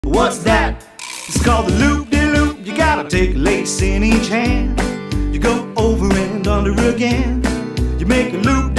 What's that? It's called the loop-de-loop. You gotta take a lace in each hand. You go over and under again. You make a loop